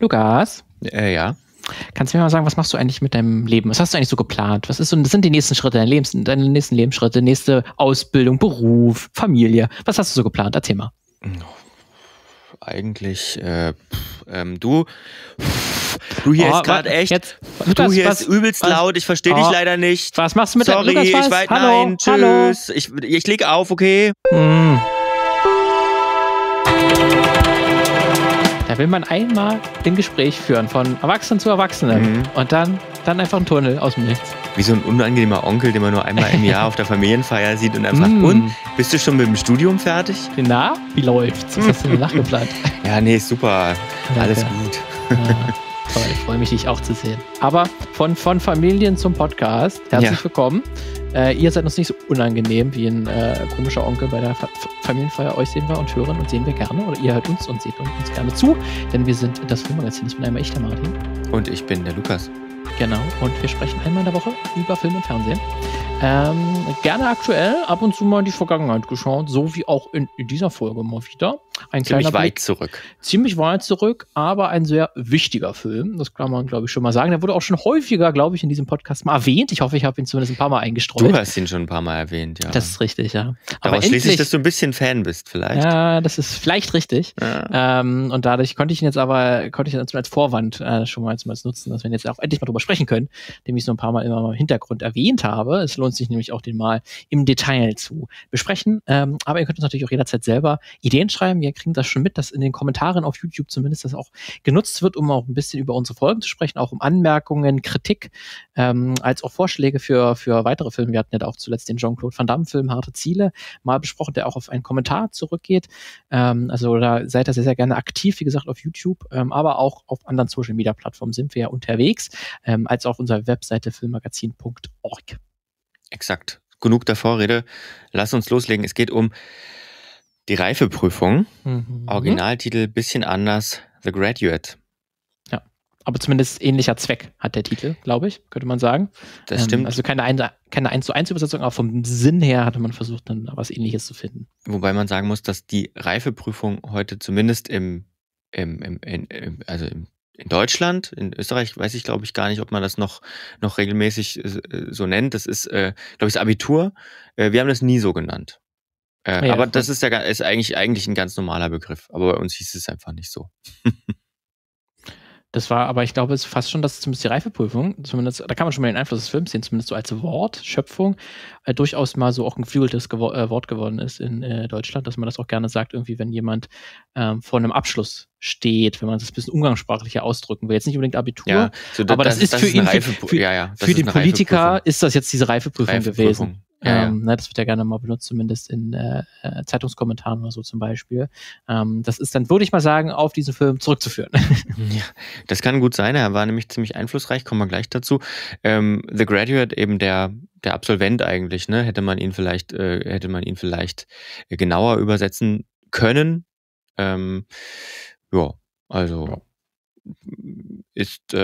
Lukas, Ja. kannst du mir mal sagen, was machst du eigentlich mit deinem Leben? Was hast du eigentlich so geplant? Was sind die nächsten Schritte, deine nächsten Lebensschritte, nächste Ausbildung, Beruf, Familie? Was hast du so geplant? Erzähl mal. Eigentlich, du hier ist gerade echt, Lukas, ist übelst laut, ich verstehe dich leider nicht. Was machst du mit Sorry, deinem Lukas? nein, tschüss. Ich leg auf, okay? Da will man einmal ein Gespräch führen, von Erwachsenen zu Erwachsenen. Und dann einfach ein Tunnel aus dem Nichts. Wie so ein unangenehmer Onkel, den man nur einmal im Jahr auf der Familienfeier sieht und einfach, und, bist du schon mit dem Studium fertig? Na, wie läuft's? Was hast du denn nachgeplant? Ja, nee, super, alles Danke. gut. Ja, toll, ich freue mich, dich auch zu sehen. Aber von Familien zum Podcast, herzlich willkommen. Ihr seid uns nicht so unangenehm wie ein komischer Onkel bei der Familienfeier. Euch sehen wir und hören und sehen wir gerne. Oder ihr hört uns und seht uns gerne zu. Denn wir sind das Filmmagazin. Ich bin einmal ich, der Martin. Und ich bin der Lukas. Genau. Und wir sprechen einmal in der Woche über Film und Fernsehen. Gerne aktuell, ab und zu mal in die Vergangenheit geschaut. So wie auch in dieser Folge mal wieder. Ziemlich weit zurück. Ziemlich weit zurück, aber ein sehr wichtiger Film. Das kann man, glaube ich, schon mal sagen. Der wurde auch schon häufiger, glaube ich, in diesem Podcast mal erwähnt. Ich hoffe, ich habe ihn zumindest ein paar Mal eingestreut. Du hast ihn schon ein paar Mal erwähnt, ja. Das ist richtig, ja. Daraus schließe ich, dass du ein bisschen Fan bist, vielleicht. Ja, das ist vielleicht richtig. Ja. Und dadurch konnte ich ihn jetzt als Vorwand schon mal nutzen, dass wir jetzt auch endlich mal drüber sprechen können, dem ich so ein paar Mal immer mal im Hintergrund erwähnt habe. Es lohnt sich nämlich auch, den mal im Detail zu besprechen. Aber ihr könnt uns natürlich auch jederzeit selber Ideen schreiben. Wir kriegen das schon mit, dass in den Kommentaren auf YouTube zumindest das auch genutzt wird, um auch ein bisschen über unsere Folgen zu sprechen, auch um Anmerkungen, Kritik, als auch Vorschläge für weitere Filme. Wir hatten ja da auch zuletzt den Jean-Claude Van Damme-Film Harte Ziele mal besprochen, der auch auf einen Kommentar zurückgeht. Also da seid ihr sehr, sehr gerne aktiv, wie gesagt, auf YouTube, aber auch auf anderen Social-Media-Plattformen sind wir ja unterwegs, als auch auf unserer Webseite filmmagazin.org. Exakt. Genug der Vorrede. Lass uns loslegen. Es geht um die Reifeprüfung. Originaltitel bisschen anders. The Graduate. Ja, aber zumindest ähnlicher Zweck hat der Titel, glaube ich, könnte man sagen. Das stimmt. Also keine 1:1 Übersetzung, aber vom Sinn her hatte man versucht, dann was Ähnliches zu finden. Wobei man sagen muss, dass die Reifeprüfung heute zumindest in Deutschland, in Österreich weiß ich, glaube ich, gar nicht, ob man das noch regelmäßig so nennt. Das ist, glaube ich, das Abitur. Wir haben das nie so genannt. Aber das ist eigentlich ein ganz normaler Begriff. Aber bei uns hieß es einfach nicht so. Das war, aber ich glaube, es ist fast schon, dass zumindest die Reifeprüfung, zumindest, da kann man schon mal den Einfluss des Films sehen, zumindest so als Wort, Schöpfung, durchaus mal so auch ein geflügeltes Wort geworden ist in Deutschland, dass man das auch gerne sagt, irgendwie, wenn jemand vor einem Abschluss steht, wenn man das ein bisschen umgangssprachlicher ausdrücken will. Jetzt nicht unbedingt Abitur, Ja, so aber das ist für ihn, für den Politiker ist das jetzt diese Reifeprüfung gewesen. Ja. Das wird ja gerne mal benutzt, zumindest in Zeitungskommentaren oder so zum Beispiel. Das ist dann, würde ich mal sagen, auf diesen Film zurückzuführen. Ja, das kann gut sein. Er war nämlich ziemlich einflussreich, kommen wir gleich dazu. The Graduate, eben der Absolvent eigentlich, ne? Hätte man ihn vielleicht genauer übersetzen können. Ist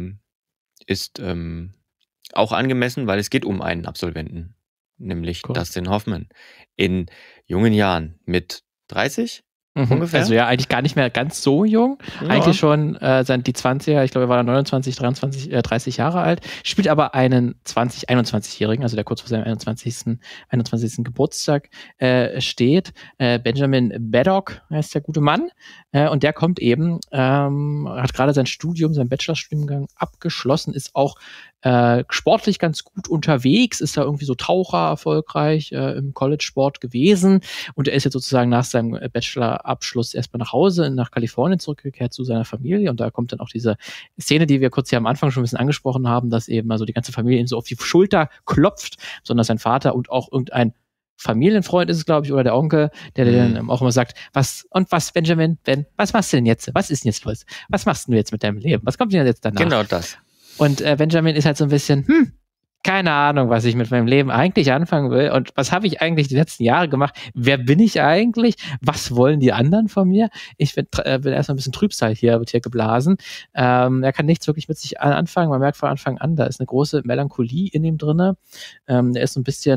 auch angemessen, weil es geht um einen Absolventen, nämlich Dustin Hoffman in jungen Jahren mit 30 ungefähr. Also ja, eigentlich gar nicht mehr ganz so jung. Ja. Eigentlich schon die 20er, ich glaube, er war 29, 23, 30 Jahre alt. Spielt aber einen 21-Jährigen, also der kurz vor seinem 21. Geburtstag steht. Benjamin Baddock heißt der gute Mann. Und der kommt eben, hat gerade sein Bachelorstudiengang abgeschlossen, ist auch sportlich ganz gut unterwegs, ist da irgendwie so Taucher erfolgreich im College-Sport gewesen und er ist jetzt sozusagen nach seinem Bachelorabschluss erstmal nach Hause, nach Kalifornien zurückgekehrt zu seiner Familie und da kommt dann auch diese Szene, die wir kurz hier am Anfang schon ein bisschen angesprochen haben, dass eben also die ganze Familie ihm so auf die Schulter klopft, sondern sein Vater und auch irgendein Familienfreund ist es, glaube ich, oder der Onkel, der dann auch immer sagt, was, Benjamin, was machst du denn jetzt? Was ist denn jetzt los? Was machst du jetzt mit deinem Leben? Was kommt denn jetzt danach? Genau das. Und Benjamin ist halt so ein bisschen, keine Ahnung, was ich mit meinem Leben eigentlich anfangen will und was habe ich eigentlich die letzten Jahre gemacht? Wer bin ich eigentlich? Was wollen die anderen von mir? Ich bin erstmal ein bisschen Trübsal wird hier geblasen. Er kann nichts wirklich mit sich anfangen. Man merkt von Anfang an, da ist eine große Melancholie in ihm drinne. Er ist so ein bisschen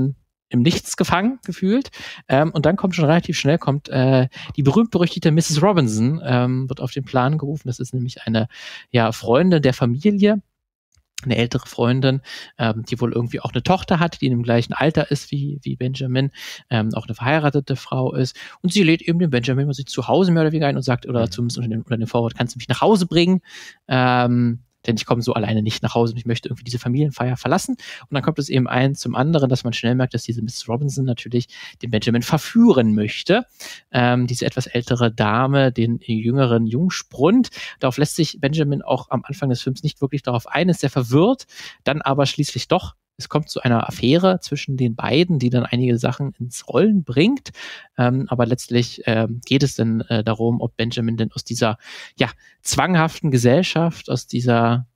im Nichts gefangen gefühlt. Und dann kommt schon relativ schnell die berühmt-berüchtigte Mrs. Robinson, wird auf den Plan gerufen. Das ist nämlich eine Freundin der Familie, eine ältere Freundin, die wohl irgendwie auch eine Tochter hat, die in dem gleichen Alter ist wie Benjamin, auch eine verheiratete Frau ist. Und sie lädt eben den Benjamin sich zu Hause mehr oder weniger ein und sagt, oder zumindest unter dem Vorwort, kannst du mich nach Hause bringen? Denn ich komme so alleine nicht nach Hause und ich möchte irgendwie diese Familienfeier verlassen. Und dann kommt es eben eins zum anderen, dass man schnell merkt, dass diese Mrs. Robinson natürlich den Benjamin verführen möchte. Diese etwas ältere Dame, den jüngeren Jungspund. Darauf lässt sich Benjamin auch am Anfang des Films nicht wirklich darauf ein, ist sehr verwirrt, dann aber schließlich doch. Es kommt zu einer Affäre zwischen den beiden, die dann einige Sachen ins Rollen bringt. Aber letztlich geht es dann darum, ob Benjamin denn aus dieser zwanghaften Gesellschaft, aus dieser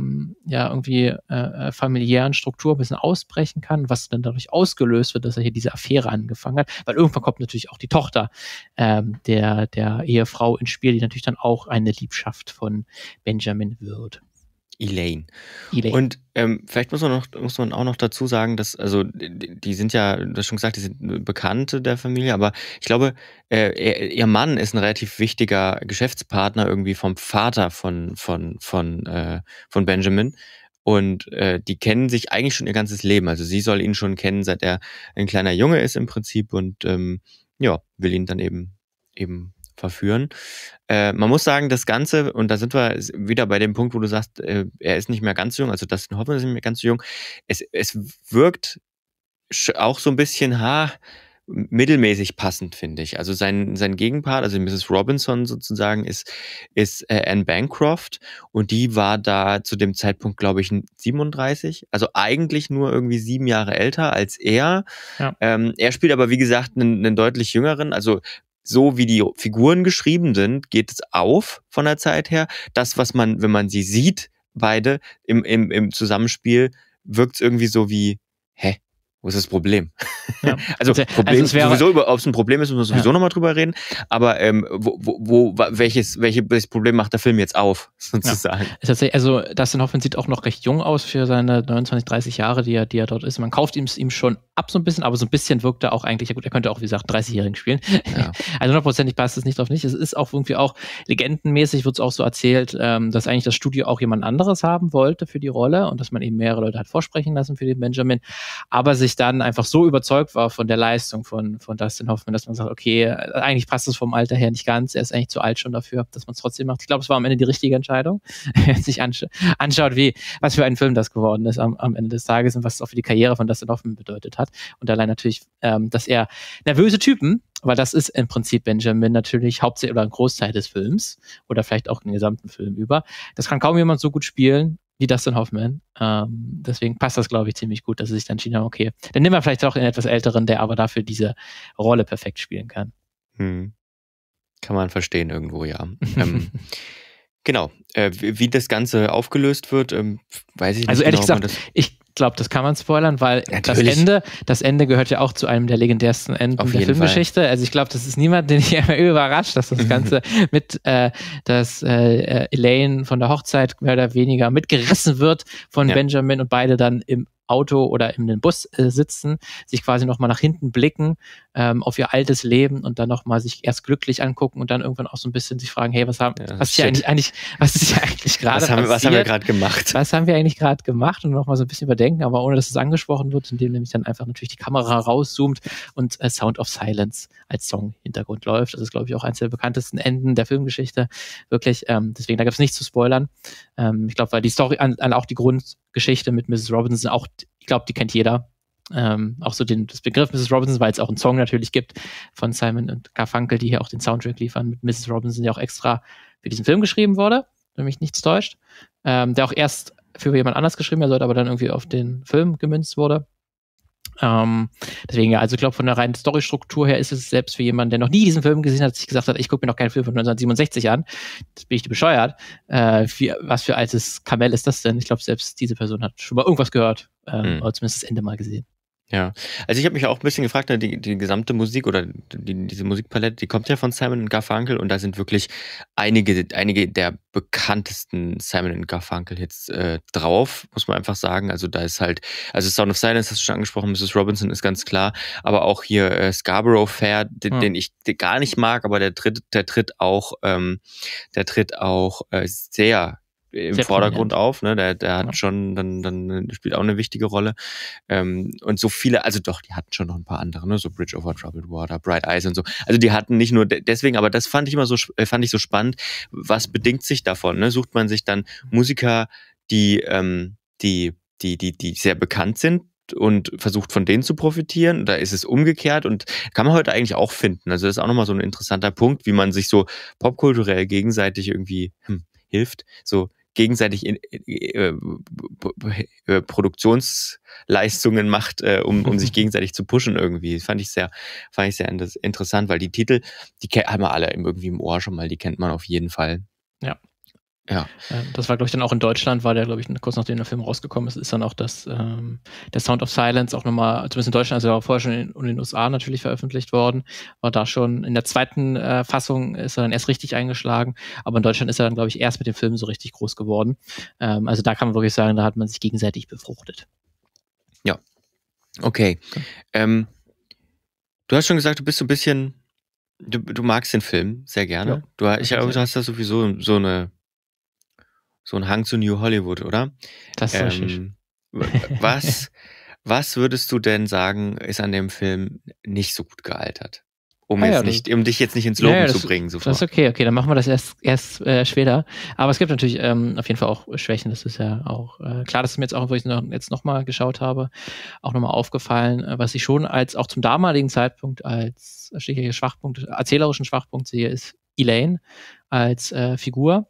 familiären Struktur ein bisschen ausbrechen kann, was dann dadurch ausgelöst wird, dass er hier diese Affäre angefangen hat. Weil irgendwann kommt natürlich auch die Tochter der Ehefrau ins Spiel, die natürlich dann auch eine Liebschaft von Benjamin wird. Elaine. Und vielleicht muss man auch noch dazu sagen, dass, also die sind ja, du hast schon gesagt, die sind Bekannte der Familie, aber ich glaube, ihr Mann ist ein relativ wichtiger Geschäftspartner irgendwie vom Vater von Benjamin. Und die kennen sich eigentlich schon ihr ganzes Leben. Also sie soll ihn schon kennen, seit er ein kleiner Junge ist im Prinzip und will ihn dann eben verführen. Man muss sagen, das Ganze, und da sind wir wieder bei dem Punkt, wo du sagst, er ist nicht mehr ganz so jung, also Dustin Hoffman ist nicht mehr ganz so jung. Es wirkt auch so ein bisschen mittelmäßig passend, finde ich. Also sein Gegenpart, also Mrs. Robinson sozusagen, ist Anne Bancroft und die war da zu dem Zeitpunkt, glaube ich, 37, also eigentlich nur irgendwie 7 Jahre älter als er. Ja. Er spielt aber, wie gesagt, einen deutlich jüngeren, also so wie die Figuren geschrieben sind, geht es auf von der Zeit her. Das, was man, wenn man sie sieht, beide im Zusammenspiel, wirkt es irgendwie so wie, wo ist das Problem? Ja. Also ob es ein Problem ist, müssen wir sowieso nochmal drüber reden. Aber welches Problem macht der Film jetzt auf, sozusagen? Ja. Also Dustin Hoffman sieht auch noch recht jung aus für seine 29, 30 Jahre, die er dort ist. Man kauft ihm schon ab so ein bisschen, aber so ein bisschen wirkt er auch eigentlich, ja gut, er könnte auch, wie gesagt, 30-Jährigen spielen. Ja. Also 100%ig passt es nicht drauf nicht. Es ist auch irgendwie auch legendenmäßig, wird es auch so erzählt, dass eigentlich das Studio auch jemand anderes haben wollte für die Rolle und dass man eben mehrere Leute hat vorsprechen lassen für den Benjamin, aber sich dann einfach so überzeugt war von der Leistung von Dustin Hoffman, dass man sagt, okay, eigentlich passt es vom Alter her nicht ganz, er ist eigentlich zu alt schon dafür, dass man es trotzdem macht. Ich glaube, es war am Ende die richtige Entscheidung, wenn man sich anschaut, was für ein Film das geworden ist am Ende des Tages und was es auch für die Karriere von Dustin Hoffman bedeutet hat. Und allein natürlich, dass er nervöse Typen, weil das ist im Prinzip Benjamin natürlich hauptsächlich oder ein Großteil des Films oder vielleicht auch den gesamten Film über. Das kann kaum jemand so gut spielen wie Dustin Hoffman. Deswegen passt das, glaube ich, ziemlich gut, dass sie sich dann entschieden haben, okay, dann nehmen wir vielleicht auch einen etwas älteren, der aber dafür diese Rolle perfekt spielen kann. Kann man verstehen irgendwo, ja. Genau. Wie das Ganze aufgelöst wird, weiß ich nicht. Also ehrlich gesagt, ich glaube, das kann man spoilern, weil das Ende gehört ja auch zu einem der legendärsten Enden der Filmgeschichte. Fall. Also ich glaube, das ist niemand, den ich immer überrascht, dass das Ganze dass Elaine von der Hochzeit mehr oder weniger mitgerissen wird von Benjamin und beide dann im Auto oder in den Bus sitzen, sich quasi nochmal nach hinten blicken auf ihr altes Leben und dann nochmal sich erst glücklich angucken und dann irgendwann auch so ein bisschen sich fragen, hey, was ist hier eigentlich gerade passiert? Was haben wir gerade gemacht? Was haben wir eigentlich gerade gemacht? Und nochmal so ein bisschen überdenken, aber ohne, dass es angesprochen wird, indem nämlich dann einfach natürlich die Kamera rauszoomt und Sound of Silence als Song-Hintergrund läuft. Das ist, glaube ich, auch eines der bekanntesten Enden der Filmgeschichte. Wirklich, deswegen, da gibt es nichts zu spoilern. Ich glaube, weil die Story, auch die Grundgeschichte mit Mrs. Robinson, auch, ich glaube, die kennt jeder. Auch so das Begriff Mrs. Robinson, weil es auch einen Song natürlich gibt von Simon und Garfunkel, die hier auch den Soundtrack liefern, mit Mrs. Robinson, der auch extra für diesen Film geschrieben wurde, wenn mich nichts täuscht. Der auch erst für jemand anders geschrieben werden sollte, aber dann irgendwie auf den Film gemünzt wurde. Deswegen, ja, also ich glaube, von der reinen Storystruktur her ist es selbst für jemanden, der noch nie diesen Film gesehen hat, sich gesagt hat, ich gucke mir noch keinen Film von 1967 an, das bin ich bescheuert. Was für altes Kamell ist das denn? Ich glaube, selbst diese Person hat schon mal irgendwas gehört, oder zumindest das Ende mal gesehen. Ja, also ich habe mich auch ein bisschen gefragt, ne, die gesamte Musik oder diese Musikpalette, die kommt ja von Simon & Garfunkel und da sind wirklich einige der bekanntesten Simon & Garfunkel-Hits, drauf, muss man einfach sagen. Also, da ist halt Sound of Silence hast du schon angesprochen, Mrs. Robinson ist ganz klar, aber auch hier, Scarborough Fair, den ich gar nicht mag, aber der tritt auch, sehr im Sehr Vordergrund prominent. auf, ne? Der hat schon dann spielt auch eine wichtige Rolle. Und so viele, also doch, die hatten schon noch ein paar andere, ne? So Bridge over Troubled Water, Bright Eyes und so. Also die hatten nicht nur deswegen, aber das fand ich immer fand ich so spannend. Was bedingt sich davon? Ne? Sucht man sich dann Musiker, die sehr bekannt sind und versucht von denen zu profitieren? Oder ist es umgekehrt? Und kann man heute eigentlich auch finden. Also das ist auch nochmal so ein interessanter Punkt, wie man sich so popkulturell gegenseitig irgendwie hilft. So gegenseitig Produktionsleistungen macht, um sich gegenseitig zu pushen irgendwie. Fand ich sehr interessant, weil die Titel, die haben wir alle irgendwie im Ohr schon mal, die kennt man auf jeden Fall. Ja. Ja. Das war, glaube ich, dann auch in Deutschland, war der, glaube ich, kurz nachdem der Film rausgekommen ist dann auch der Sound of Silence auch nochmal, zumindest in Deutschland, also auch vorher schon in den USA natürlich veröffentlicht worden, war da schon in der zweiten Fassung ist er dann erst richtig eingeschlagen, aber in Deutschland ist er dann, glaube ich, erst mit dem Film so richtig groß geworden. Also da kann man wirklich sagen, da hat man sich gegenseitig befruchtet. Ja. Okay. Du hast schon gesagt, du bist so ein bisschen, du magst den Film sehr gerne. Ja, Ich glaube, du hast da sowieso so einen Hang zu New Hollywood, oder? Das ist richtig. Was würdest du denn sagen, ist an dem Film nicht so gut gealtert? Um dich jetzt nicht ins Loben zu bringen sofort. Das ist okay, dann machen wir das erst später. Aber es gibt natürlich auf jeden Fall auch Schwächen. Das ist ja auch klar, das ist mir jetzt auch, wo ich jetzt nochmal geschaut habe, auch nochmal aufgefallen, was ich schon auch zum damaligen Zeitpunkt als erzählerischen Schwachpunkt sehe, ist Elaine als Figur.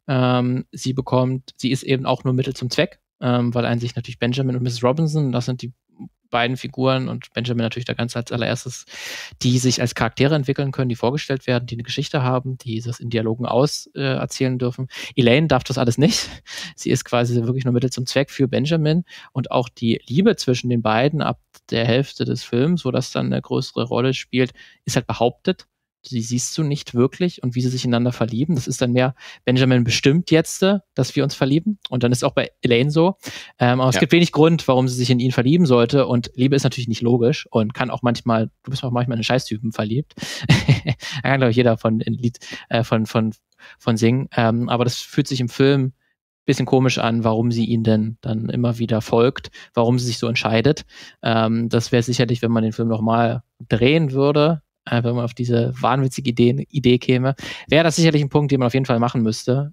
Sie ist eben auch nur Mittel zum Zweck, weil an sich natürlich Benjamin und Mrs. Robinson, das sind die beiden Figuren und Benjamin natürlich da ganz als allererstes, die sich als Charaktere entwickeln können, die vorgestellt werden, die eine Geschichte haben, die das in Dialogen erzählen dürfen. Elaine darf das alles nicht. Sie ist quasi wirklich nur Mittel zum Zweck für Benjamin und auch die Liebe zwischen den beiden ab der Hälfte des Films, wo das dann eine größere Rolle spielt, ist halt behauptet. Die siehst du nicht wirklich und wie sie sich ineinander verlieben. Das ist dann mehr, Benjamin bestimmt jetzt, dass wir uns verlieben. Und dann ist es auch bei Elaine so. Aber es gibt wenig Grund, warum sie sich in ihn verlieben sollte. Und Liebe ist natürlich nicht logisch und kann auch manchmal, du bist auch manchmal in Scheißtypen verliebt. Da kann, glaube ich, jeder von ein Lied von singen. Aber das fühlt sich im Film bisschen komisch an, warum sie ihn denn dann immer wieder folgt, warum sie sich so entscheidet. Das wäre sicherlich, wenn man den Film nochmal drehen würde, wenn man auf diese wahnwitzige Idee käme, wäre das sicherlich ein Punkt, den man auf jeden Fall machen müsste.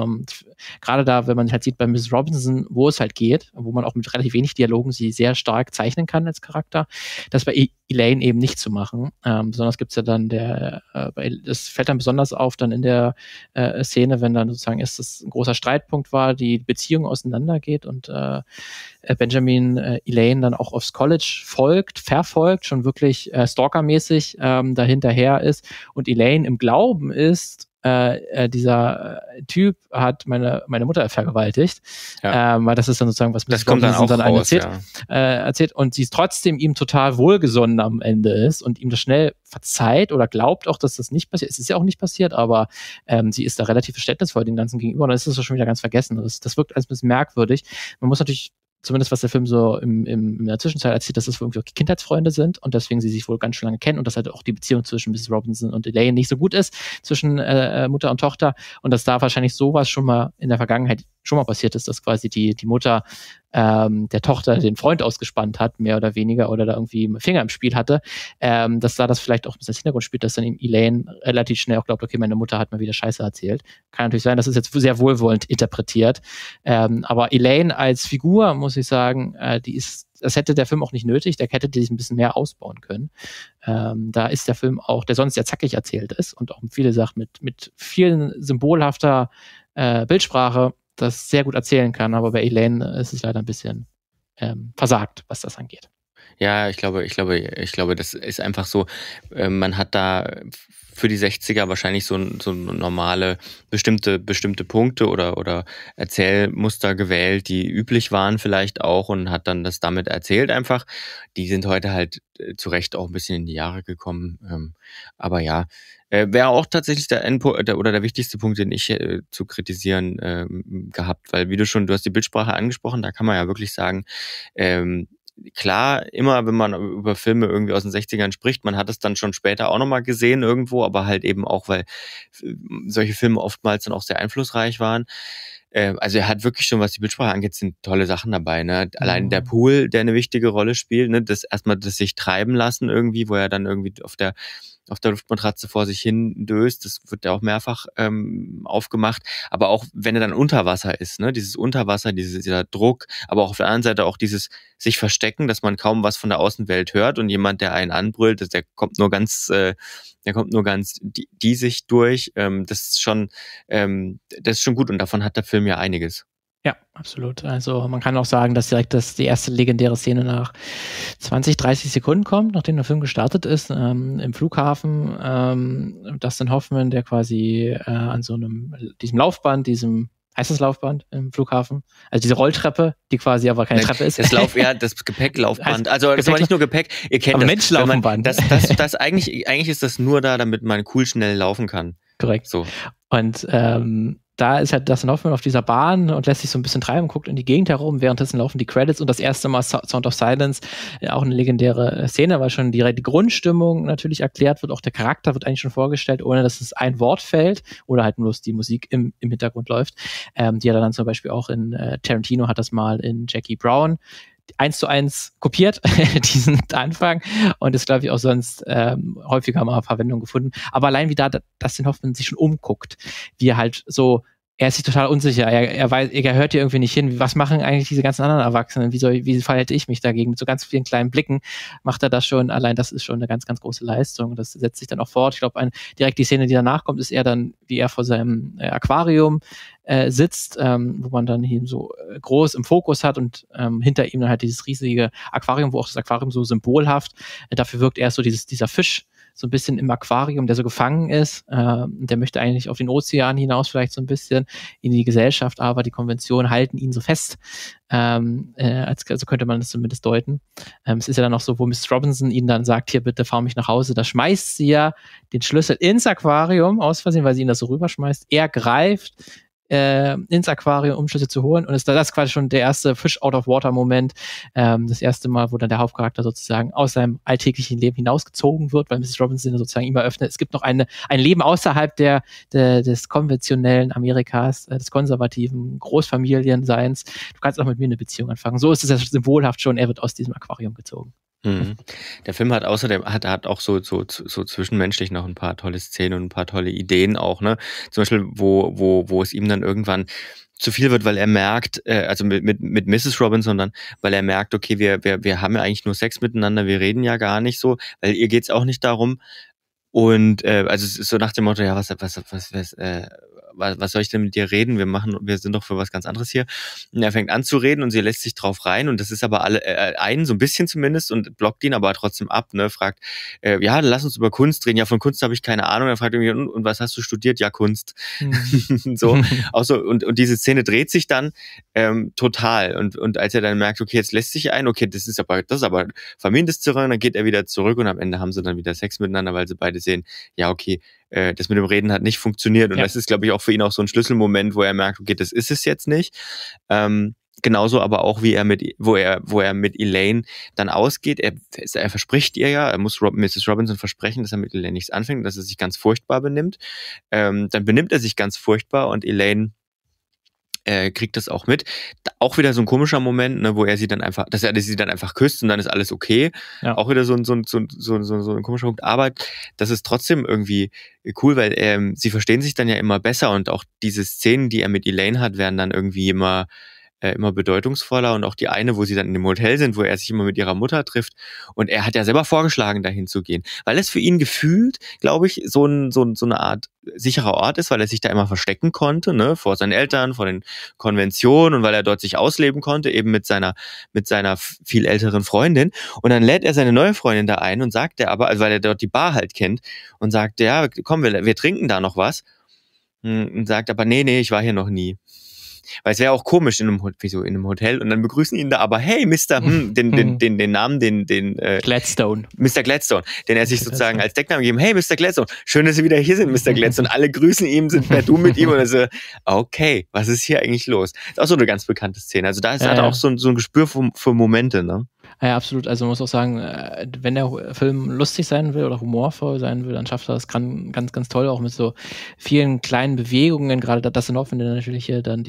Gerade da, wenn man halt sieht bei Mrs. Robinson, wo es halt geht, wo man auch mit relativ wenig Dialogen sie sehr stark zeichnen kann als Charakter, das bei Elaine eben nicht zu machen. Besonders gibt es ja dann das fällt dann besonders auf dann in der Szene, wenn dann sozusagen erst das ein großer Streitpunkt war, die Beziehung auseinandergeht und Benjamin Elaine dann auch aufs College verfolgt, schon wirklich stalkermäßig dahinterher ist und Elaine im Glauben ist, dieser Typ hat meine Mutter vergewaltigt, weil das ist dann sozusagen, was Mrs. Robinson dann erzählt und sie trotzdem ihm total wohlgesonnen am Ende ist und ihm das schnell verzeiht oder glaubt auch, dass das nicht passiert. Es ist ja auch nicht passiert, aber sie ist da relativ verständnisvoll dem Ganzen gegenüber und dann ist das schon wieder ganz vergessen. Das wirkt alles ein bisschen merkwürdig. Man muss natürlich zumindest was der Film so in der Zwischenzeit erzählt, dass das irgendwie auch Kindheitsfreunde sind und deswegen sie sich wohl ganz schön lange kennen und dass halt auch die Beziehung zwischen Mrs. Robinson und Elaine nicht so gut ist, zwischen Mutter und Tochter und dass da wahrscheinlich sowas schon mal in der Vergangenheit schon mal passiert ist, dass quasi die Mutter der Tochter den Freund ausgespannt hat, mehr oder weniger, oder da irgendwie einen Finger im Spiel hatte, dass da das vielleicht auch ein bisschen als Hintergrund spielt, dass dann eben Elaine relativ schnell auch glaubt, okay, meine Mutter hat mir wieder Scheiße erzählt. Kann natürlich sein, das ist jetzt sehr wohlwollend interpretiert. Aber Elaine als Figur, muss ich sagen, das hätte der Film auch nicht nötig, der hätte die ein bisschen mehr ausbauen können. Da ist der Film auch, der sonst sehr zackig erzählt ist und auch viele Sachen mit vielen symbolhafter Bildsprache das sehr gut erzählen kann, aber bei Elaine ist es leider ein bisschen versagt, was das angeht. Ja, ich glaube, das ist einfach so, man hat da für die 60er wahrscheinlich so normale bestimmte Punkte oder Erzählmuster gewählt, die üblich waren vielleicht auch und hat dann das damit erzählt einfach. Die sind heute halt zu Recht auch ein bisschen in die Jahre gekommen. Aber ja, wäre auch tatsächlich der Endpunkt oder der wichtigste Punkt, den ich zu kritisieren gehabt, weil du hast die Bildsprache angesprochen, da kann man ja wirklich sagen, klar, immer wenn man über Filme irgendwie aus den 60ern spricht, man hat es dann schon später auch nochmal gesehen irgendwo, aber halt eben auch, weil solche Filme oftmals dann auch sehr einflussreich waren. Also er hat wirklich schon, was die Bildsprache angeht, sind tolle Sachen dabei. Ne? Allein der Pool, der eine wichtige Rolle spielt, ne? Das sich treiben lassen irgendwie, wo er dann irgendwie auf der Luftmatratze vor sich hin döst, das wird ja auch mehrfach aufgemacht, aber auch wenn er dann unter Wasser ist, ne, dieses Unterwasser, dieser Druck, aber auch auf der anderen Seite auch dieses sich verstecken, dass man kaum was von der Außenwelt hört und jemand, der einen anbrüllt, der kommt nur ganz diesig durch, das ist schon gut und davon hat der Film ja einiges. Ja, absolut. Also man kann auch sagen, dass direkt die erste legendäre Szene nach 20, 30 Sekunden kommt, nachdem der Film gestartet ist, im Flughafen. Dustin Hoffman, der quasi an diesem Laufband, heißt das Laufband im Flughafen? Also diese Rolltreppe, die quasi aber keine Treppe ist. Das Gepäcklaufband. Also das war nicht nur Gepäck, ihr kennt aber das. Menschlaufband. Das eigentlich ist das nur da, damit man cool schnell laufen kann. Korrekt. So. Und da ist halt Dustin Hoffman auf dieser Bahn und lässt sich so ein bisschen treiben, guckt in die Gegend herum, währenddessen laufen die Credits und das erste Mal Sound of Silence, auch eine legendäre Szene, weil schon die Grundstimmung natürlich erklärt wird, auch der Charakter wird eigentlich schon vorgestellt, ohne dass es ein Wort fällt oder halt bloß die Musik im Hintergrund läuft. Die hat er dann zum Beispiel auch in Tarantino hat das mal in Jackie Brown 1:1 kopiert, diesen Anfang, und ist, glaube ich, auch sonst häufiger mal Verwendung gefunden. Aber allein wie Dustin Hoffman sich schon umguckt, wie er halt so, er ist sich total unsicher, er hört hier irgendwie nicht hin, was machen eigentlich diese ganzen anderen Erwachsenen, wie verhalte ich mich dagegen, mit so ganz vielen kleinen Blicken macht er das schon, allein das ist schon eine ganz, ganz große Leistung, das setzt sich dann auch fort. Ich glaube, direkt die Szene, die danach kommt, ist er dann, wie er vor seinem Aquarium sitzt, wo man dann ihn so groß im Fokus hat und hinter ihm dann halt dieses riesige Aquarium, wo auch das Aquarium so symbolhaft, dafür wirkt er so dieser Fisch, so ein bisschen im Aquarium, der so gefangen ist. Der möchte eigentlich auf den Ozean hinaus, vielleicht so ein bisschen in die Gesellschaft, aber die Konventionen halten ihn so fest. Also könnte man das zumindest deuten. Es ist ja dann auch so, wo Mrs. Robinson ihn dann sagt, hier, bitte fahr mich nach Hause. Da schmeißt sie ja den Schlüssel ins Aquarium, aus Versehen, weil sie ihn das so rüberschmeißt. Er greift ins Aquarium, um Schlüssel zu holen. Und das ist quasi schon der erste Fish-out-of-water-Moment. Das erste Mal, wo dann der Hauptcharakter sozusagen aus seinem alltäglichen Leben hinausgezogen wird, weil Mrs. Robinson sozusagen ihm eröffnet, es gibt noch ein Leben außerhalb des konventionellen Amerikas, des konservativen Großfamilienseins. Du kannst auch mit mir eine Beziehung anfangen. So ist es ja symbolhaft schon, er wird aus diesem Aquarium gezogen. Mhm. Der Film hat außerdem hat auch so zwischenmenschlich noch ein paar tolle Szenen und ein paar tolle Ideen auch, ne? Zum Beispiel, wo es ihm dann irgendwann zu viel wird, weil er merkt, also mit Mrs. Robinson dann, weil er merkt, okay, wir haben ja eigentlich nur Sex miteinander, wir reden ja gar nicht so, weil ihr geht's auch nicht darum. Und also es ist so nach dem Motto, ja, was soll ich denn mit dir reden? Wir sind doch für was ganz anderes hier. Und er fängt an zu reden und sie lässt sich drauf rein und das ist aber einen so ein bisschen zumindest und blockt ihn aber trotzdem ab, ne? Fragt, ja, lass uns über Kunst reden. Ja, von Kunst habe ich keine Ahnung. Er fragt irgendwie, und was hast du studiert? Ja, Kunst. So, auch so, und diese Szene dreht sich dann total. Und als er dann merkt, okay, jetzt lässt sich ein, okay, das ist aber Familiendiszerien, dann geht er wieder zurück und am Ende haben sie dann wieder Sex miteinander, weil sie beide sehen, ja, okay, das mit dem Reden hat nicht funktioniert und das ist, glaube ich, auch für ihn auch so ein Schlüsselmoment, wo er merkt, okay, das ist es jetzt nicht. Genauso aber auch, wo er mit Elaine dann ausgeht. Er verspricht ihr ja, er muss Mrs. Robinson versprechen, dass er mit Elaine nichts anfängt, dass er sich ganz furchtbar benimmt. Dann benimmt er sich ganz furchtbar und Elaine kriegt das auch mit. Auch wieder so ein komischer Moment, ne, wo er sie dann einfach küsst und dann ist alles okay. Ja. Auch wieder so ein komischer Punkt. Aber das ist trotzdem irgendwie cool, weil sie verstehen sich dann ja immer besser und auch diese Szenen, die er mit Elaine hat, werden dann irgendwie immer immer bedeutungsvoller und auch die eine, wo sie dann in dem Hotel sind, wo er sich immer mit ihrer Mutter trifft und er hat ja selber vorgeschlagen, dahin zu gehen, weil es für ihn gefühlt, glaube ich, so eine Art sicherer Ort ist, weil er sich da immer verstecken konnte, ne, vor seinen Eltern, vor den Konventionen und weil er dort sich ausleben konnte, eben mit seiner viel älteren Freundin und dann lädt er seine neue Freundin da ein und sagt er aber, also weil er dort die Bar halt kennt und sagt, ja, komm, wir trinken da noch was und sagt aber, nee, ich war hier noch nie. Weil es wäre auch komisch in einem Hotel und dann begrüßen ihn da aber, hey, Mr. Den Namen, Gladstone. Mr. Gladstone, den er sich sozusagen als Decknamen gegeben, hey, Mr. Gladstone, schön, dass Sie wieder hier sind, Mr. Gladstone. Alle grüßen ihn, sind per Du mit ihm und er so, okay, was ist hier eigentlich los? Das ist auch so eine ganz bekannte Szene. Also da hat er auch so ein Gespür für Momente, ne? Ja, absolut. Also man muss auch sagen, wenn der Film lustig sein will oder humorvoll sein will, dann schafft er das ganz, ganz toll, auch mit so vielen kleinen Bewegungen, gerade Dustin Hoffman, der natürlich hier dann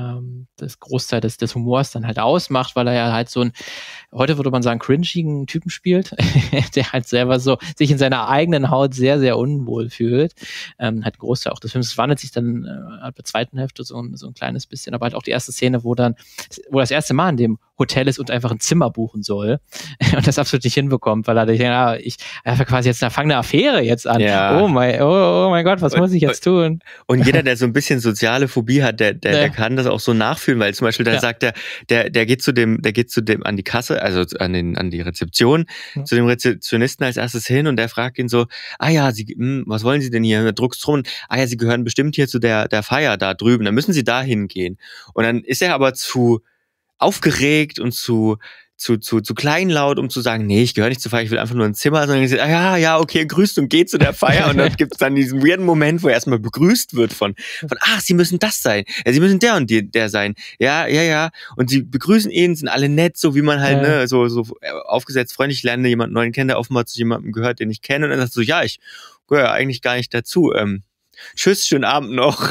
das Großteil des Humors dann halt ausmacht, weil er ja halt so heute würde man sagen, cringigen Typen spielt, der halt selber so sich in seiner eigenen Haut sehr, sehr unwohl fühlt. Halt Großteil auch des Films. Es wandelt sich dann bei der zweiten Hälfte so ein kleines bisschen, aber halt auch die erste Szene, wo das erste Mal in dem Hotel ist und einfach ein Zimmer buchen soll und das absolut nicht hinbekommt, weil er denkt, ich habe quasi jetzt eine fangende Affäre jetzt an. Ja. Oh mein Gott, was muss ich jetzt tun? Und jeder, der so ein bisschen soziale Phobie hat, der kann das auch so nachfühlen, weil zum Beispiel da sagt der geht zu dem an die Kasse, also an die Rezeption, zu dem Rezeptionisten als erstes hin und der fragt ihn so, was wollen Sie denn hier? Druckst drum. Sie gehören bestimmt hier zu der Feier da drüben, dann müssen Sie da hingehen. Und dann ist er aber zu aufgeregt und zu kleinlaut, um zu sagen, nee, ich gehöre nicht zur Feier, ich will einfach nur ein Zimmer, sondern ich sage, okay, grüßt und geht zu der Feier und dann gibt's dann diesen weirden Moment, wo er erstmal begrüßt wird von Sie müssen das sein, ja, Sie müssen der und der sein, ja, und sie begrüßen ihn, sind alle nett, so wie man halt, ne, so aufgesetzt, freundlich lerne jemanden neuen kennen, der offenbar zu jemandem gehört, den ich kenne und dann sagt so, ja, ich gehöre eigentlich gar nicht dazu, tschüss, schönen Abend noch.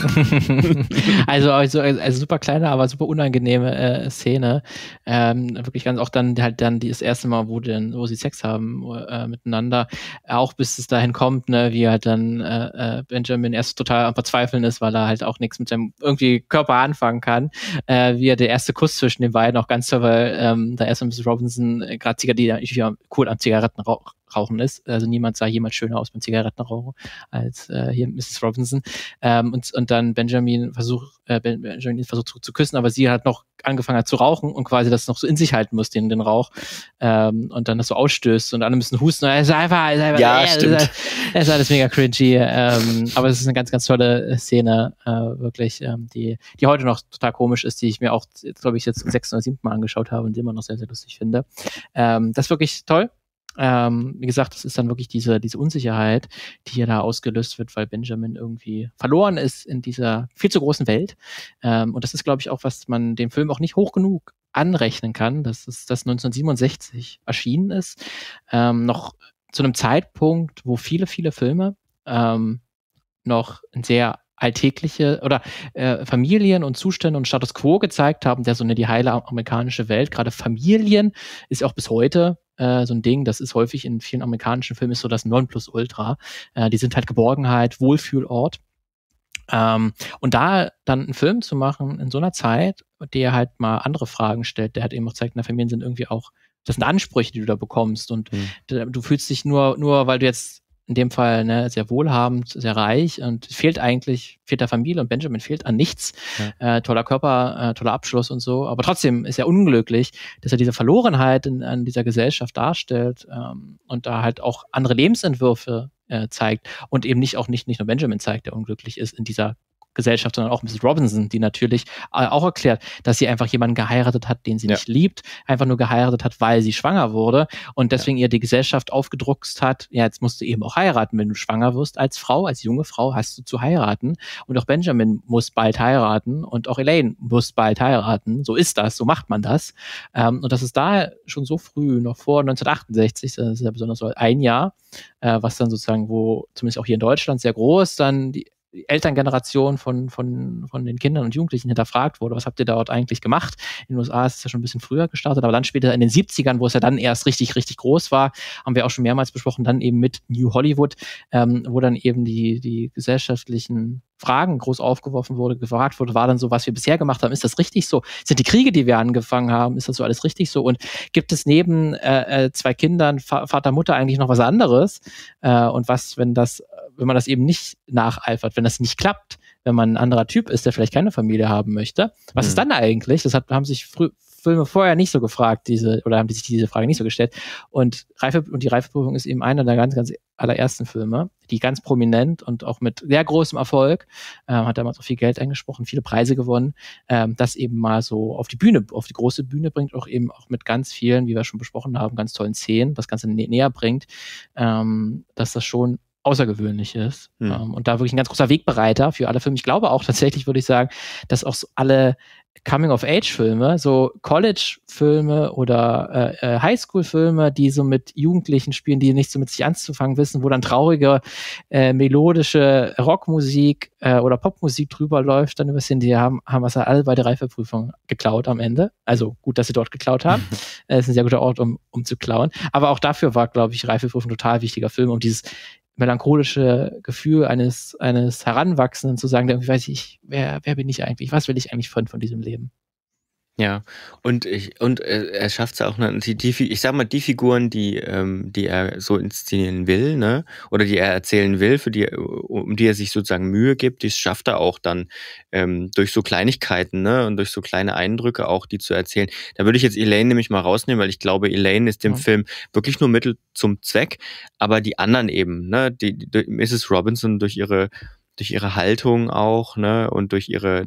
Also super kleine, aber super unangenehme Szene. Wirklich ganz auch dann das erste Mal, wo sie Sex haben miteinander. Auch bis es dahin kommt, ne, wie halt dann Benjamin erst total am Verzweifeln ist, weil er halt auch nichts mit seinem irgendwie Körper anfangen kann. Wie er der erste Kuss zwischen den beiden auch ganz toll, weil da erst Mrs. Robinson gerade cool am Zigarettenrauchen ist. Also niemand sah jemals schöner aus beim Zigarettenrauchen als hier Mrs. Robinson. Und dann Benjamin versucht zu küssen, aber sie hat noch angefangen hat zu rauchen und quasi das noch so in sich halten muss, den Rauch. Und dann das so ausstößt und alle müssen husten. Es ist einfach es ist alles mega cringy. Aber es ist eine ganz, ganz tolle Szene, wirklich, die heute noch total komisch ist, die ich mir auch, glaube ich, jetzt zum 6. oder 7. Mal angeschaut habe und die immer noch sehr, sehr lustig finde. Das ist wirklich toll. Wie gesagt, das ist dann wirklich diese Unsicherheit, die hier da ausgelöst wird, weil Benjamin irgendwie verloren ist in dieser viel zu großen Welt. Und das ist, glaube ich, auch, was man dem Film auch nicht hoch genug anrechnen kann, dass das 1967 erschienen ist. Noch zu einem Zeitpunkt, wo viele, viele Filme noch ein sehr alltägliche oder Familien und Zustände und Status Quo gezeigt haben, der so die heile amerikanische Welt, gerade Familien, ist auch bis heute so ein Ding, das ist häufig in vielen amerikanischen Filmen ist so das Nonplusultra. Die sind halt Geborgenheit, Wohlfühlort. Und da dann einen Film zu machen in so einer Zeit, der halt mal andere Fragen stellt, der halt eben auch zeigt, Familien sind irgendwie auch, das sind Ansprüche, die du da bekommst und du fühlst dich nur, weil du jetzt in dem Fall sehr wohlhabend, sehr reich und fehlt der Familie und Benjamin fehlt an nichts. Ja. Toller Körper, toller Abschluss und so. Aber trotzdem ist er unglücklich, dass er diese Verlorenheit an dieser Gesellschaft darstellt und da halt auch andere Lebensentwürfe zeigt und eben nicht nur Benjamin zeigt, der unglücklich ist in dieser Gesellschaft, sondern auch Mrs. Robinson, die natürlich auch erklärt, dass sie einfach jemanden geheiratet hat, den sie nicht liebt, einfach nur geheiratet hat, weil sie schwanger wurde und deswegen ihr die Gesellschaft aufgedruckst hat, jetzt musst du eben auch heiraten, wenn du schwanger wirst als Frau, als junge Frau hast du zu heiraten und auch Benjamin muss bald heiraten und auch Elaine muss bald heiraten, so ist das, so macht man das und das ist da schon so früh, noch vor 1968, das ist ja besonders so ein Jahr, was dann sozusagen, wo zumindest auch hier in Deutschland sehr groß dann die Elterngeneration von den Kindern und Jugendlichen hinterfragt wurde. Was habt ihr dort eigentlich gemacht? In den USA ist es ja schon ein bisschen früher gestartet, aber dann später in den 70ern, wo es ja dann erst richtig, richtig groß war, haben wir auch schon mehrmals besprochen, dann eben mit New Hollywood, wo dann eben die gesellschaftlichen Fragen groß aufgeworfen wurde, gefragt wurde, war dann so, was wir bisher gemacht haben, ist das richtig so? Sind die Kriege, die wir angefangen haben, ist das so alles richtig so? Und gibt es neben zwei Kindern, Vater, Mutter eigentlich noch was anderes? Und was, wenn man das eben nicht nacheifert, wenn das nicht klappt, wenn man ein anderer Typ ist, der vielleicht keine Familie haben möchte, was ist dann eigentlich? Das haben sich Filme vorher nicht so gefragt, haben die sich diese Frage nicht so gestellt. Und die Reifeprüfung ist eben einer der ganz, ganz allerersten Filme, die ganz prominent und auch mit sehr großem Erfolg, hat damals auch viel Geld eingesprochen, viele Preise gewonnen, das eben mal so auf die große Bühne bringt, auch eben auch mit ganz vielen, wie wir schon besprochen haben, ganz tollen Szenen, das Ganze näher bringt, dass das schon außergewöhnlich ist. Und da wirklich ein ganz großer Wegbereiter für alle Filme. Ich glaube auch tatsächlich, würde ich sagen, dass auch so alle Coming-of-Age-Filme, so College-Filme oder Highschool-Filme, die so mit Jugendlichen spielen, die nicht so mit sich anzufangen wissen, wo dann traurige, melodische Rockmusik oder Popmusik drüber läuft, dann übersehen, die haben was alle bei der Reifeprüfung geklaut am Ende. Also gut, dass sie dort geklaut haben. Es ist ein sehr guter Ort, um zu klauen. Aber auch dafür war, glaube ich, Reifeprüfung ein total wichtiger Film, um dieses melancholische Gefühl eines Heranwachsenden zu sagen, weiß ich, wer bin ich eigentlich? Was will ich eigentlich von diesem Leben? Ja, und er schafft es auch, ich sag mal, die Figuren, die er so inszenieren will, ne, oder die er erzählen will, um die er sich sozusagen Mühe gibt, das schafft er auch dann durch so Kleinigkeiten, ne, und durch so kleine Eindrücke auch, die zu erzählen. Da würde ich jetzt Elaine nämlich mal rausnehmen, weil ich glaube, Elaine ist dem Film wirklich nur Mittel zum Zweck, aber die anderen eben, ne, die Mrs. Robinson durch ihre Haltung auch, ne, und durch ihre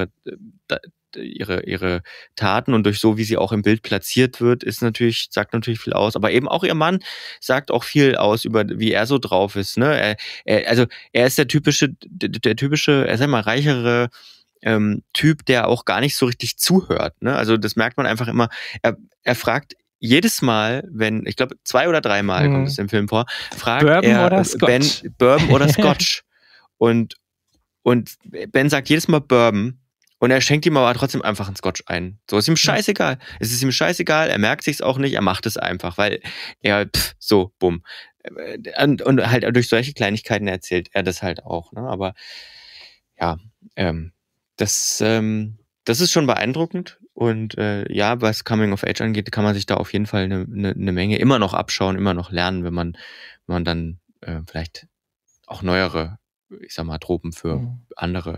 Taten und durch so, wie sie auch im Bild platziert wird, sagt natürlich viel aus. Aber eben auch ihr Mann sagt auch viel aus über, wie er so drauf ist, ne. Er ist der typische, sag mal, reichere Typ, der auch gar nicht so richtig zuhört, ne. Also das merkt man einfach immer. Er fragt jedes Mal, ich glaube 2 oder 3 Mal kommt es im Film vor, fragt Bourbon er oder Scotch? Ben, Bourbon oder Scotch. Und Ben sagt jedes Mal Bourbon und er schenkt ihm aber trotzdem einfach einen Scotch ein. So, ist ihm scheißegal. Es ist ihm scheißegal, er merkt sich's auch nicht, er macht es einfach, weil er, bumm. Und halt durch solche Kleinigkeiten erzählt er das halt auch, ne? Aber ja, das ist schon beeindruckend. Und ja, was Coming of Age angeht, kann man sich da auf jeden Fall eine Menge immer noch abschauen, immer noch lernen, wenn man dann vielleicht auch neuere, ich sag mal, Tropen für andere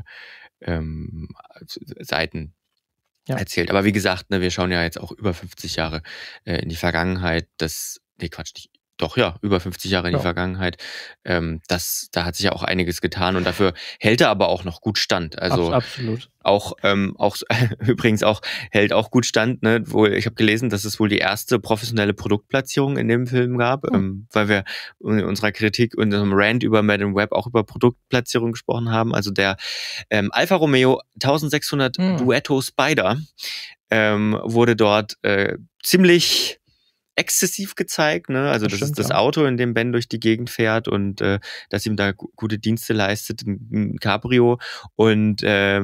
Seiten erzählt. Aber wie gesagt, ne, wir schauen ja jetzt auch über 50 Jahre in die Vergangenheit. Über 50 Jahre in die Vergangenheit. Da hat sich ja auch einiges getan und dafür hält er aber auch noch gut stand. Also absolut. Auch übrigens auch hält auch gut stand, ne? Ich habe gelesen, dass es wohl die erste professionelle Produktplatzierung in dem Film gab, weil wir in unserer Kritik und unserem Rant über Madame Web auch über Produktplatzierung gesprochen haben. Also der Alfa Romeo 1600 Duetto Spider wurde dort ziemlich exzessiv gezeigt, ne? Also das ist das Auto, in dem Ben durch die Gegend fährt und dass ihm da gute Dienste leistet, ein Cabrio. Und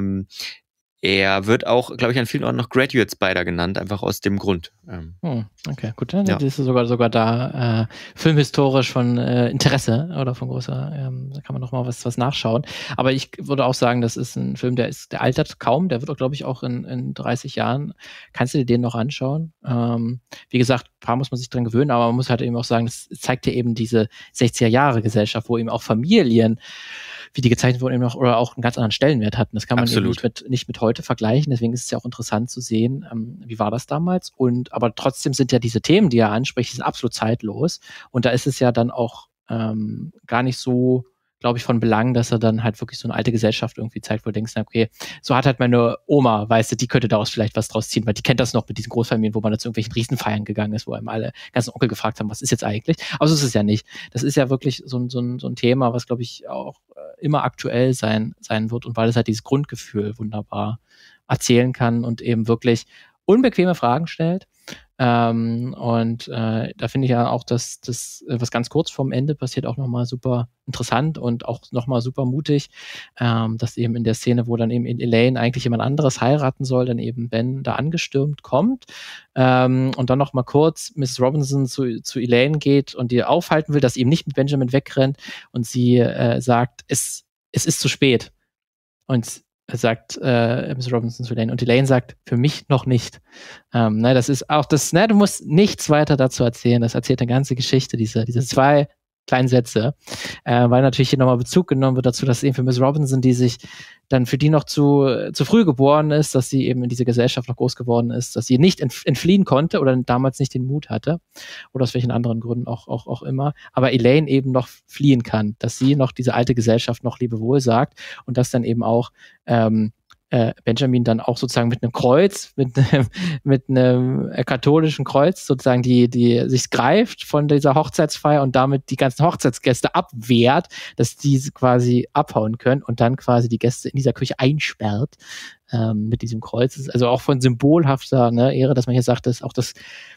er wird auch, glaube ich, an vielen Orten noch Graduate Spider genannt, einfach aus dem Grund. Okay, gut. Dann ist es sogar da filmhistorisch von Interesse oder von großer, da kann man noch mal was nachschauen. Aber ich würde auch sagen, das ist ein Film, der altert kaum. Der wird auch, glaube ich, auch in 30 Jahren, kannst du dir den noch anschauen. Wie gesagt, ein paar muss man sich dran gewöhnen, aber man muss halt eben auch sagen, das zeigt ja eben diese 60er-Jahre-Gesellschaft, wo eben auch Familien, wie die gezeichnet wurden, eben noch oder auch einen ganz anderen Stellenwert hatten. Das kann man eben nicht mit heute vergleichen. Deswegen ist es ja auch interessant zu sehen, wie war das damals. Aber trotzdem sind ja diese Themen, die er anspricht, die sind absolut zeitlos. Und da ist es ja dann auch gar nicht so, glaube ich, von Belang, dass er dann halt wirklich so eine alte Gesellschaft irgendwie zeigt, wo du denkst, okay, so hat halt meine Oma, weißt du, die könnte daraus vielleicht was draus ziehen, weil die kennt das noch mit diesen Großfamilien, wo man zu irgendwelchen Riesenfeiern gegangen ist, wo einem alle ganzen Onkel gefragt haben, was ist jetzt eigentlich? Aber so ist es ja nicht. Das ist ja wirklich so ein Thema, was, glaube ich, auch immer aktuell sein wird und weil es halt dieses Grundgefühl wunderbar erzählen kann und eben wirklich unbequeme Fragen stellt. Da finde ich ja auch, dass das, was ganz kurz vorm Ende passiert, auch nochmal super interessant und auch nochmal super mutig, dass eben in der Szene, wo dann eben Elaine eigentlich jemand anderes heiraten soll, dann eben Ben da angestürmt kommt und dann nochmal kurz Mrs. Robinson zu Elaine geht und die aufhalten will, dass sie eben nicht mit Benjamin wegrennt und sie sagt, es ist zu spät. Und sagt Miss Robinson zu Elaine. Und Elaine sagt, für mich noch nicht. Das ist auch das, du musst nichts weiter dazu erzählen. Das erzählt eine ganze Geschichte, diese 2 kleinen Sätze, weil natürlich hier nochmal Bezug genommen wird dazu, dass eben für Miss Robinson, die sich dann für die noch zu früh geboren ist, dass sie eben in dieser Gesellschaft noch groß geworden ist, dass sie nicht entfliehen konnte oder damals nicht den Mut hatte oder aus welchen anderen Gründen auch immer, aber Elaine eben noch fliehen kann, dass sie noch diese alte Gesellschaft noch Lebewohl sagt und dass dann eben auch Benjamin dann auch sozusagen mit einem Kreuz, mit einem katholischen Kreuz sozusagen, die sich greift von dieser Hochzeitsfeier und damit die ganzen Hochzeitsgäste abwehrt, dass die quasi abhauen können und dann quasi die Gäste in dieser Küche einsperrt mit diesem Kreuz. Also auch von symbolhafter Ehre, dass man hier sagt, dass auch das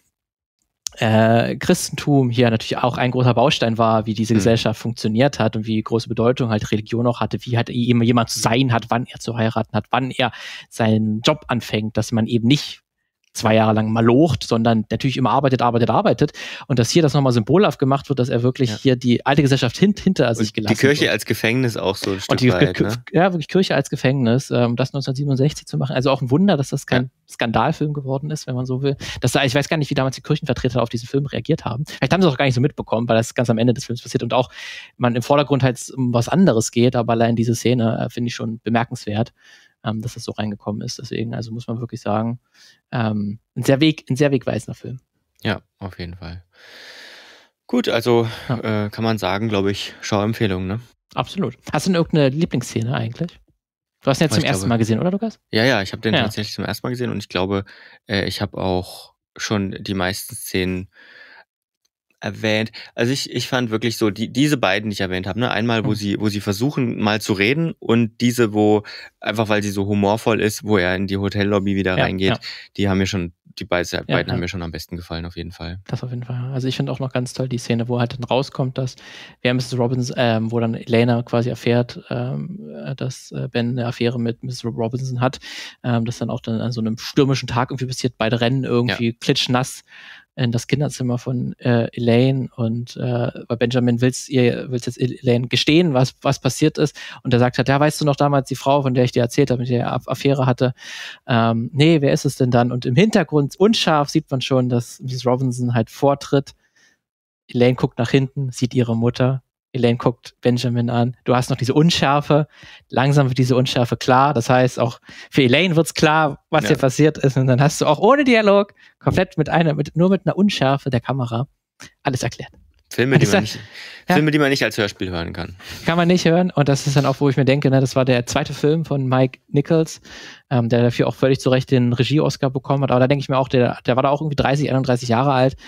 Christentum hier natürlich auch ein großer Baustein war, wie diese Gesellschaft funktioniert hat und wie große Bedeutung halt Religion auch hatte, wie halt eben jemand zu sein hat, wann er zu heiraten hat, wann er seinen Job anfängt, dass man eben nicht 2 Jahre lang malocht, sondern natürlich immer arbeitet. Und dass hier das nochmal symbolhaft gemacht wird, dass er wirklich hier die alte Gesellschaft hinter sich gelassen hat. Die Kirche als Gefängnis auch so ein Stück weit. Ja, wirklich Kirche als Gefängnis. Das 1967 zu machen. Also auch ein Wunder, dass das kein Skandalfilm geworden ist, wenn man so will. Ich weiß gar nicht, wie damals die Kirchenvertreter auf diesen Film reagiert haben. Vielleicht haben sie es auch gar nicht so mitbekommen, weil das ganz am Ende des Films passiert und auch man im Vordergrund halt um was anderes geht, aber allein diese Szene finde ich schon bemerkenswert, dass das so reingekommen ist. Deswegen, also muss man wirklich sagen, ein sehr wegweisender Film. Ja, auf jeden Fall. Gut, also kann man sagen, glaube ich, Schauempfehlung, ne? Absolut. Hast du denn irgendeine Lieblingsszene eigentlich? Du hast ihn jetzt zum ersten Mal gesehen, oder Lukas? Ja, ich habe den tatsächlich zum ersten Mal gesehen und ich glaube, ich habe auch schon die meisten Szenen erwähnt. Also ich fand wirklich so, diese beiden, die ich erwähnt habe, ne, einmal, wo sie versuchen, mal zu reden und diese, wo, einfach weil sie so humorvoll ist, wo er in die Hotellobby wieder reingeht, die haben mir schon, die beiden haben mir schon am besten gefallen, auf jeden Fall. Das auf jeden Fall. Also ich finde auch noch ganz toll die Szene, wo halt dann rauskommt, dass Mrs. Robinson, wo dann Elena quasi erfährt, dass Ben eine Affäre mit Mrs. Robinson hat, das dann auch dann an so einem stürmischen Tag irgendwie passiert, beide rennen irgendwie klitschnass in das Kinderzimmer von Elaine und weil Benjamin will's jetzt Elaine gestehen, was passiert ist und er sagt halt, ja, weißt du noch damals die Frau, von der ich dir erzählt habe, mit der er Affäre hatte, nee, wer ist es denn dann? Und im Hintergrund unscharf sieht man schon, dass Mrs. Robinson halt vortritt, Elaine guckt nach hinten, sieht ihre Mutter, Elaine guckt Benjamin an. Du hast noch diese Unschärfe. Langsam wird diese Unschärfe klar. Das heißt, auch für Elaine wird's klar, was hier passiert ist. Und dann hast du auch ohne Dialog, komplett nur mit einer Unschärfe der Kamera, alles erklärt. Filme, die man nicht als Hörspiel hören kann. Kann man nicht hören. Und das ist dann auch, wo ich mir denke, das war der zweite Film von Mike Nichols, der dafür auch völlig zu Recht den Regie-Oscar bekommen hat. Aber da denke ich mir auch, der war da auch irgendwie 31 Jahre alt.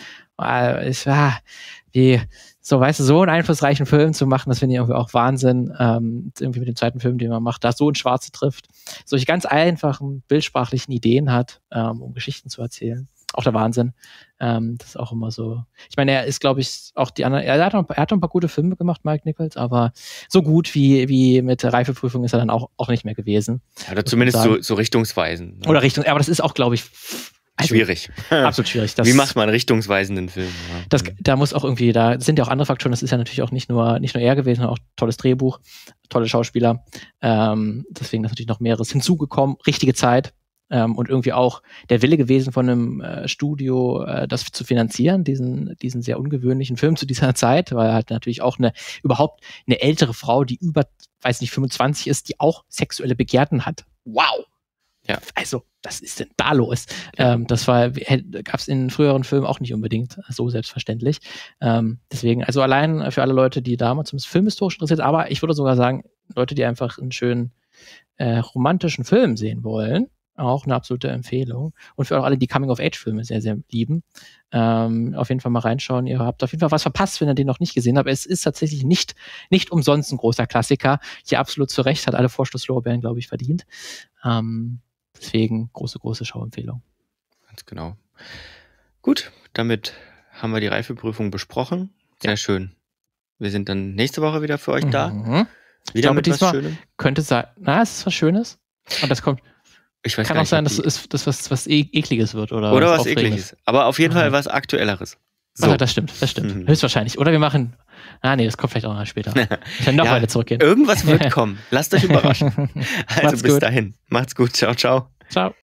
So einen einflussreichen Film zu machen, das finde ich irgendwie auch Wahnsinn. Irgendwie mit dem zweiten Film, den man macht, da so ein Schwarze trifft, solche ganz einfachen, bildsprachlichen Ideen hat, um Geschichten zu erzählen. Auch der Wahnsinn. Das ist auch immer so. Ich meine, er ist, glaube ich, auch die anderen, er hat noch ein paar gute Filme gemacht, Mike Nichols, aber so gut wie mit der Reifeprüfung ist er dann auch nicht mehr gewesen. Oder zumindest so richtungsweisend. Ne? Oder aber das ist auch, glaube ich, schwierig. Absolut schwierig. Wie macht man einen richtungsweisenden Film? Ja. Da muss auch irgendwie, da sind ja auch andere Faktoren, das ist ja natürlich auch nicht nur er gewesen, sondern auch tolles Drehbuch, tolle Schauspieler. Deswegen ist natürlich noch mehreres hinzugekommen, richtige Zeit. Und irgendwie auch der Wille gewesen von einem Studio, das zu finanzieren, diesen sehr ungewöhnlichen Film zu dieser Zeit, weil halt natürlich auch überhaupt eine ältere Frau, die über, 25 ist, die auch sexuelle Begehrten hat. Wow! Ja. Also, was ist denn da los? Ja. Das gab es in früheren Filmen auch nicht unbedingt so selbstverständlich. Deswegen, also allein für alle Leute, die damals zum filmhistorisch interessiert, aber ich würde sogar sagen, Leute, die einfach einen schönen romantischen Film sehen wollen, auch eine absolute Empfehlung. Und für auch alle, die Coming-of-Age-Filme sehr, sehr lieben, auf jeden Fall mal reinschauen. Ihr habt auf jeden Fall was verpasst, wenn ihr den noch nicht gesehen habt. Es ist tatsächlich nicht umsonst ein großer Klassiker. Hier absolut zu Recht, hat alle Vorschusslorbeeren, glaube ich, verdient. Deswegen große Schauempfehlung. Ganz genau. Gut, damit haben wir die Reifeprüfung besprochen. Sehr schön. Wir sind dann nächste Woche wieder für euch da. Wieder mit was Schönem. Könnte sein, es ist was Schönes. Und das kommt. Ich weiß kann gar auch sein, nicht, dass das was Ekliges wird. Oder was Ekliges. Aber auf jeden Fall was Aktuelleres. So. Das stimmt. Höchstwahrscheinlich. Oder wir machen Nee, das kommt vielleicht auch noch später. Ich kann noch weiter zurückgehen. Irgendwas wird kommen. Lasst euch überraschen. Also bis dahin. Macht's gut. Ciao, ciao. Ciao.